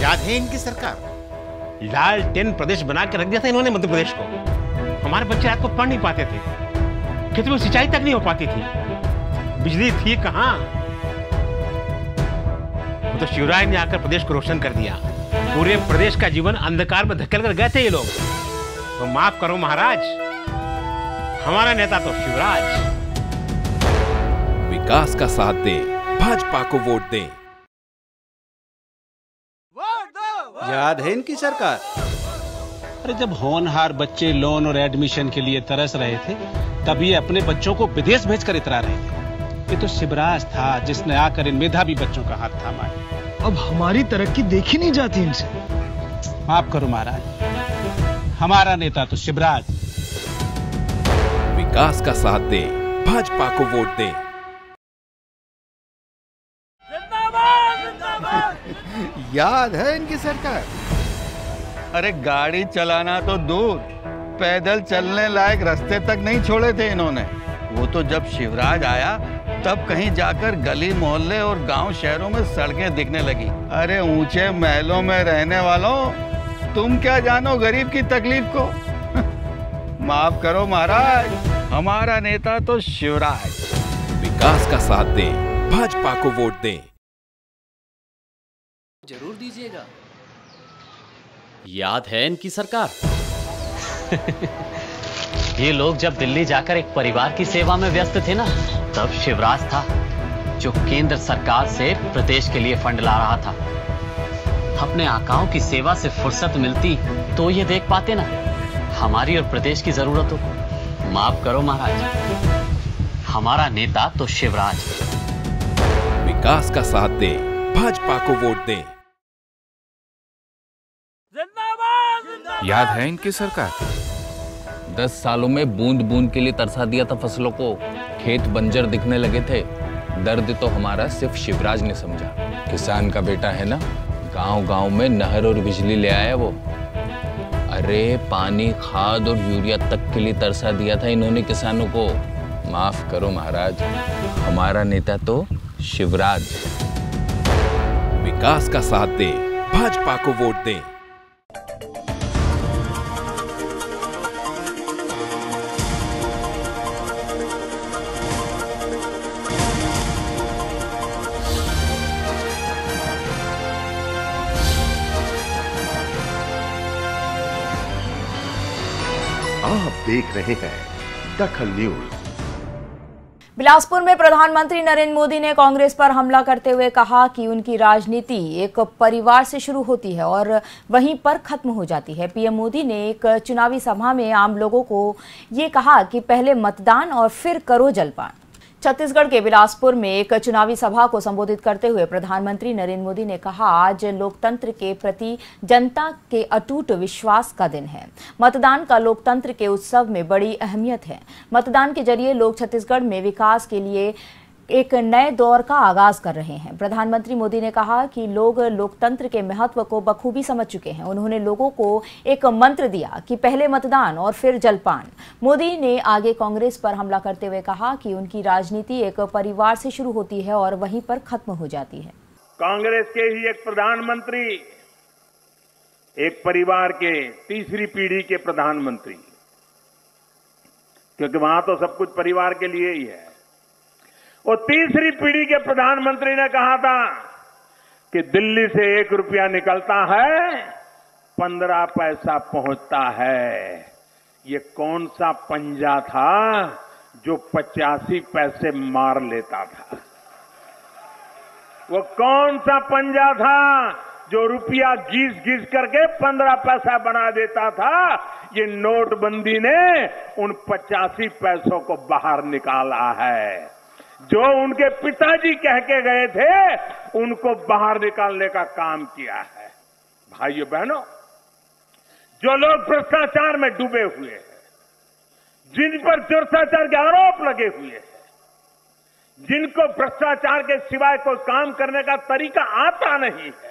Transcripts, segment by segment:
याद है इनकी सरकार? लालटेन प्रदेश बना के रख दिया था इन्होंने मध्य प्रदेश को। हमारे बच्चे रात को पढ़ नहीं पाते थे, खेतों में सिंचाई तक नहीं हो पाती थी, बिजली थी कहाँ। तो शिवराज ने आकर प्रदेश को रोशन कर दिया। पूरे प्रदेश का जीवन अंधकार में धकेल कर गए थे ये लोग। तो माफ करो महाराज, हमारा नेता तो शिवराज। विकास का साथ दें, भाजपा को वोट दें। याद है इनकी सरकार? अरे जब होनहार बच्चे लोन और एडमिशन के लिए तरस रहे थे, तब ये अपने बच्चों को विदेश भेजकर इतरा रहे थे। ये तो शिवराज था जिसने आकर इन मेधावी बच्चों का हाथ थामा है। अब हमारी तरक्की देखी नहीं जाती इनसे। माफ करो महाराज, हमारा नेता तो शिवराज। विकास का साथ दें, भाजपा को वोट दें। याद है इनकी सरकार? अरे गाड़ी चलाना तो दूर, पैदल चलने लायक रास्ते तक नहीं छोड़े थे इन्होंने। वो तो जब शिवराज आया तब कहीं जाकर गली मोहल्ले और गांव शहरों में सड़कें दिखने लगी। अरे ऊंचे महलों में रहने वालों, तुम क्या जानो गरीब की तकलीफ को। माफ करो महाराज, हमारा नेता तो शिवराज। विकास का साथ दें, भाजपा को वोट दें। जरूर दीजिएगा। याद है इनकी सरकार? ये लोग जब दिल्ली जाकर एक परिवार की सेवा में व्यस्त थे ना, तब शिवराज था जो केंद्र सरकार से प्रदेश के लिए फंड ला रहा था। अपने आकाओं की सेवा से फुर्सत मिलती तो ये देख पाते ना हमारी और प्रदेश की जरूरत हो। माफ करो महाराज, हमारा नेता तो शिवराज। विकास का साथ दें, भाजपा को वोट दें। याद है इनकी सरकार? 10 सालों में बूंद बूंद के लिए तरसा दिया था फसलों को। खेत बंजर दिखने लगे थे। दर्द तो हमारा सिर्फ शिवराज ने समझा। किसान का बेटा है ना, गांव गांव में नहर और बिजली ले आया वो। अरे पानी, खाद और यूरिया तक के लिए तरसा दिया था इन्होंने किसानों को। माफ करो महाराज, हमारा नेता तो शिवराज। विकास का साथ दें, भाजपा को वोट दें। आप देख रहे हैं दखल न्यूज। बिलासपुर में प्रधानमंत्री नरेंद्र मोदी ने कांग्रेस पर हमला करते हुए कहा कि उनकी राजनीति एक परिवार से शुरू होती है और वहीं पर खत्म हो जाती है। पीएम मोदी ने एक चुनावी सभा में आम लोगों को ये कहा कि पहले मतदान और फिर करो जलपान। छत्तीसगढ़ के बिलासपुर में एक चुनावी सभा को संबोधित करते हुए प्रधानमंत्री नरेंद्र मोदी ने कहा, आज लोकतंत्र के प्रति जनता के अटूट विश्वास का दिन है। मतदान का लोकतंत्र के उत्सव में बड़ी अहमियत है। मतदान के जरिए लोग छत्तीसगढ़ में विकास के लिए एक नए दौर का आगाज कर रहे हैं। प्रधानमंत्री मोदी ने कहा कि लोग लोकतंत्र के महत्व को बखूबी समझ चुके हैं। उन्होंने लोगों को एक मंत्र दिया कि पहले मतदान और फिर जलपान। मोदी ने आगे कांग्रेस पर हमला करते हुए कहा कि उनकी राजनीति एक परिवार से शुरू होती है और वहीं पर खत्म हो जाती है। कांग्रेस के ही एक प्रधानमंत्री, एक परिवार के तीसरी पीढ़ी के प्रधानमंत्री, क्योंकि वहां तो सब कुछ परिवार के लिए ही है। वो तीसरी पीढ़ी के प्रधानमंत्री ने कहा था कि दिल्ली से 1 रुपया निकलता है 15 पैसा पहुंचता है। ये कौन सा पंजा था जो 85 पैसे मार लेता था? वो कौन सा पंजा था जो रुपया घिस घिस करके 15 पैसा बना देता था? ये नोटबंदी ने उन 85 पैसों को बाहर निकाला है। जो उनके पिताजी कह के गए थे, उनको बाहर निकालने का काम किया है। भाइयों बहनों, जो लोग भ्रष्टाचार में डूबे हुए हैं, जिन पर भ्रष्टाचार के आरोप लगे हुए हैं, जिनको भ्रष्टाचार के सिवाय कोई काम करने का तरीका आता नहीं है,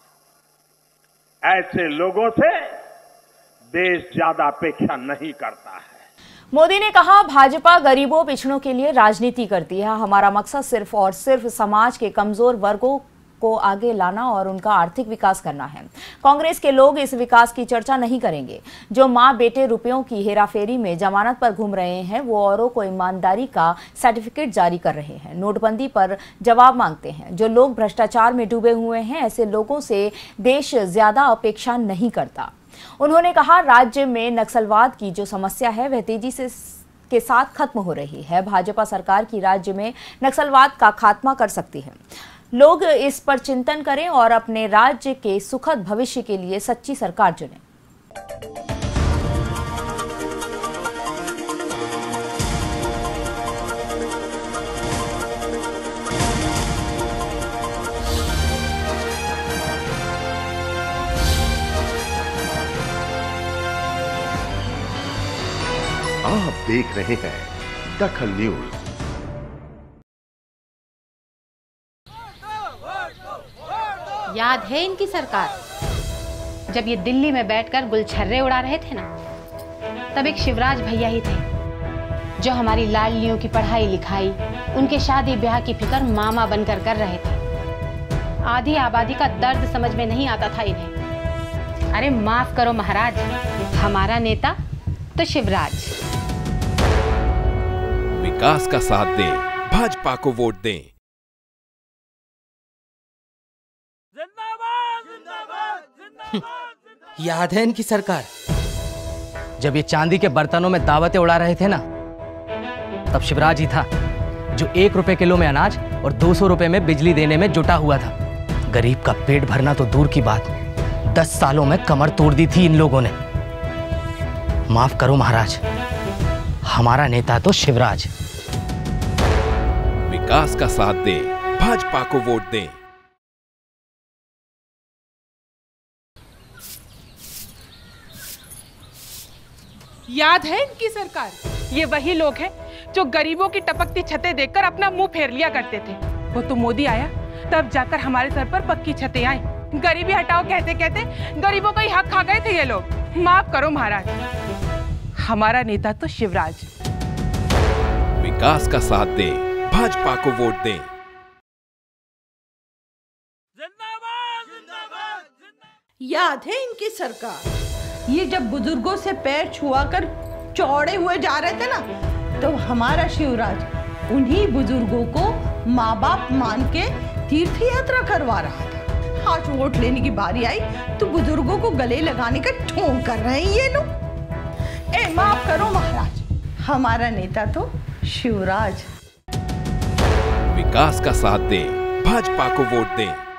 ऐसे लोगों से देश ज्यादा अपेक्षा नहीं करता है। मोदी ने कहा, भाजपा गरीबों पिछड़ों के लिए राजनीति करती है। हमारा मकसद सिर्फ और सिर्फ समाज के कमजोर वर्गों को आगे लाना और उनका आर्थिक विकास करना है। कांग्रेस के लोग इस विकास की चर्चा नहीं करेंगे। जो माँ बेटे रुपयों की हेराफेरी में जमानत पर घूम रहे हैं वो औरों को ईमानदारी का सर्टिफिकेट जारी कर रहे हैं, नोटबंदी पर जवाब मांगते हैं। जो लोग भ्रष्टाचार में डूबे हुए हैं ऐसे लोगों से देश ज्यादा अपेक्षा नहीं करता। उन्होंने कहा, राज्य में नक्सलवाद की जो समस्या है वह तेजी से के साथ खत्म हो रही है। भाजपा सरकार की राज्य में नक्सलवाद का खात्मा कर सकती है। लोग इस पर चिंतन करें और अपने राज्य के सुखद भविष्य के लिए सच्ची सरकार चुनें। आप देख रहे हैं दखल न्यूज। याद है इनकी सरकार जब ये दिल्ली में बैठकर गुलछर्रे उड़ा रहे थे ना, तब एक शिवराज भैया ही थे जो हमारी लाडलियों की पढ़ाई लिखाई, उनके शादी ब्याह की फिक्र मामा बनकर कर रहे थे। आधी आबादी का दर्द समझ में नहीं आता था इन्हें। अरे माफ करो महाराज, हमारा नेता तो शिवराज। विकास का साथ दें, भाजपा को वोट दें। याद है इनकी सरकार जब ये चांदी के बर्तनों में दावतें उड़ा रहे थे ना, तब शिवराज ही था जो 1 रुपए किलो में अनाज और 200 रुपए में बिजली देने में जुटा हुआ था। गरीब का पेट भरना तो दूर की बात, 10 सालों में कमर तोड़ दी थी इन लोगों ने। माफ करो महाराज, हमारा नेता तो शिवराज। विकास का साथ दें, भाजपा को वोट दें। याद है इनकी सरकार, ये वही लोग हैं जो गरीबों की टपकती छतें देखकर अपना मुंह फेर लिया करते थे। वो तो मोदी आया तब जाकर हमारे सर पर पक्की छतें आई। गरीबी हटाओ कहते कहते गरीबों का ही हक खा गए थे ये लोग। माफ करो महाराज, हमारा नेता तो शिवराज। विकास का साथ दें, भाजपा को वोट दें। याद है इनकी सरकार, ये जब बुजुर्गों से पैर छुआकर चौड़े हुए जा रहे थे ना, तो हमारा शिवराज उन्हीं बुजुर्गों को माँ बाप मान के तीर्थ यात्रा करवा रहा था। आज वोट लेने की बारी आई तो बुजुर्गों को गले लगाने का ढोंग कर रहे हैं ये लोग। ए माफ करो महाराज, हमारा नेता तो शिवराज। विकास का साथ दें, भाजपा को वोट दें।